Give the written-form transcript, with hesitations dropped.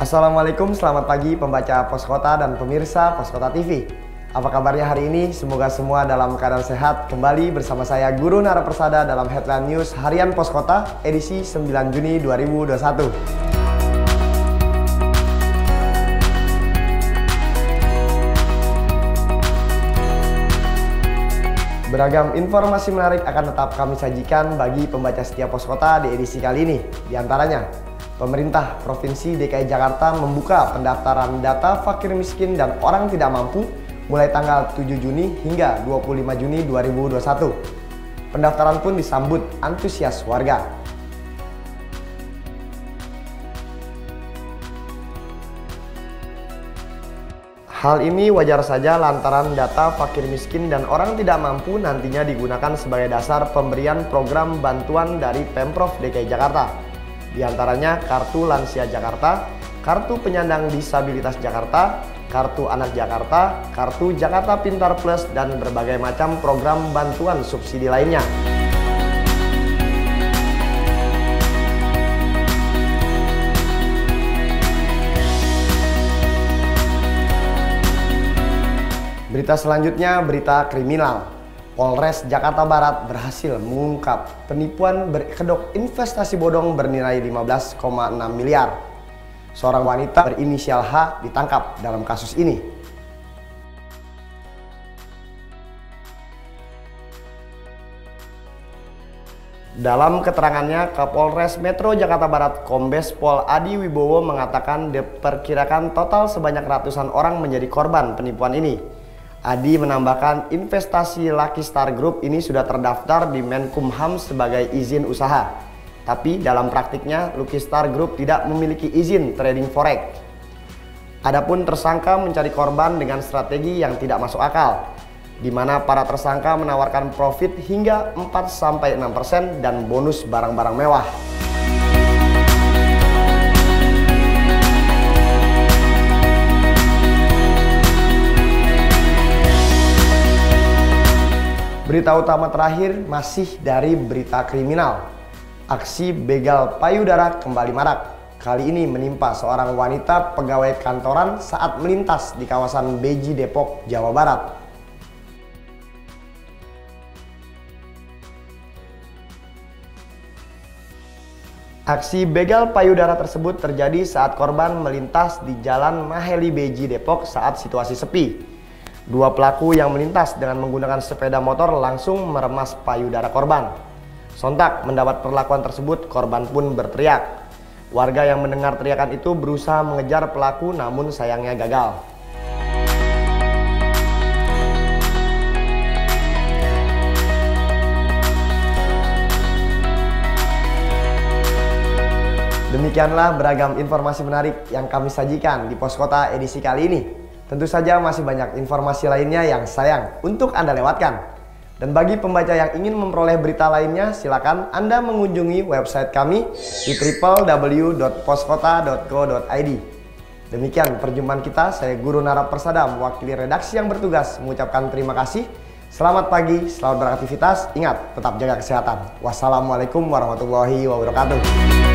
Assalamualaikum, selamat pagi pembaca Pos Kota dan pemirsa Pos Kota TV. Apa kabarnya hari ini? Semoga semua dalam keadaan sehat. Kembali bersama saya Guru Nara Persada dalam Headline News Harian Pos Kota edisi 9 Juni 2021. Beragam informasi menarik akan tetap kami sajikan bagi pembaca setia Pos Kota di edisi kali ini. Di antaranya, pemerintah Provinsi DKI Jakarta membuka pendaftaran data fakir miskin dan orang tidak mampu mulai tanggal 7 Juni hingga 25 Juni 2021. Pendaftaran pun disambut antusias warga. Hal ini wajar saja lantaran data fakir miskin dan orang tidak mampu nantinya digunakan sebagai dasar pemberian program bantuan dari Pemprov DKI Jakarta. Di antaranya Kartu Lansia Jakarta, Kartu Penyandang Disabilitas Jakarta, Kartu Anak Jakarta, Kartu Jakarta Pintar Plus, dan berbagai macam program bantuan subsidi lainnya. Berita selanjutnya, berita kriminal. Polres Jakarta Barat berhasil mengungkap penipuan berkedok investasi bodong bernilai 15,6 miliar. Seorang wanita berinisial H ditangkap dalam kasus ini. Dalam keterangannya, Kapolres Metro Jakarta Barat Kombes Pol Adi Wibowo mengatakan diperkirakan total sebanyak ratusan orang menjadi korban penipuan ini. Adi menambahkan investasi Lucky Star Group ini sudah terdaftar di Menkumham sebagai izin usaha. Tapi dalam praktiknya Lucky Star Group tidak memiliki izin trading forex. Adapun tersangka mencari korban dengan strategi yang tidak masuk akal, di mana para tersangka menawarkan profit hingga 4-6% dan bonus barang-barang mewah. Berita utama terakhir masih dari berita kriminal. Aksi begal payudara kembali marak. Kali ini menimpa seorang wanita pegawai kantoran saat melintas di kawasan Beji, Depok, Jawa Barat. Aksi begal payudara tersebut terjadi saat korban melintas di Jalan Maheli Beji, Depok saat situasi sepi. Dua pelaku yang melintas dengan menggunakan sepeda motor langsung meremas payudara korban. Sontak mendapat perlakuan tersebut, korban pun berteriak. Warga yang mendengar teriakan itu berusaha mengejar pelaku, namun sayangnya gagal. Demikianlah beragam informasi menarik yang kami sajikan di Pos Kota edisi kali ini. Tentu saja masih banyak informasi lainnya yang sayang untuk Anda lewatkan. Dan bagi pembaca yang ingin memperoleh berita lainnya, silakan Anda mengunjungi website kami di www.poskota.co.id. Demikian perjumpaan kita, saya Guru Nara Persada mewakili redaksi yang bertugas mengucapkan terima kasih. Selamat pagi, selamat beraktivitas, ingat tetap jaga kesehatan. Wassalamualaikum warahmatullahi wabarakatuh.